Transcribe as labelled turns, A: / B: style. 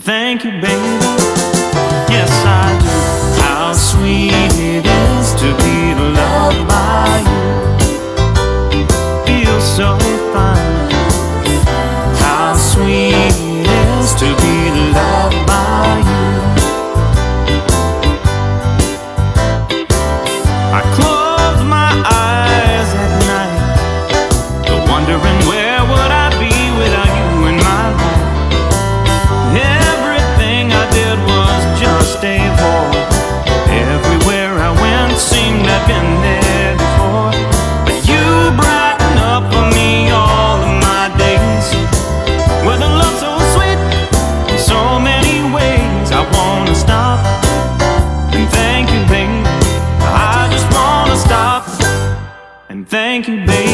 A: and thank you, baby. Yes, I do. How sweet it is to be loved by you. Feels so fine. How sweet it is to be loved by you. I close my eyes at night, wondering where would I be without you in my life. Everything I did was just a bore. Everywhere I went seemed I'd been there before. But you brighten up for me all of my days with a love so sweet in so many ways. I wanna stop and thank you, baby. I just wanna stop and thank you, baby.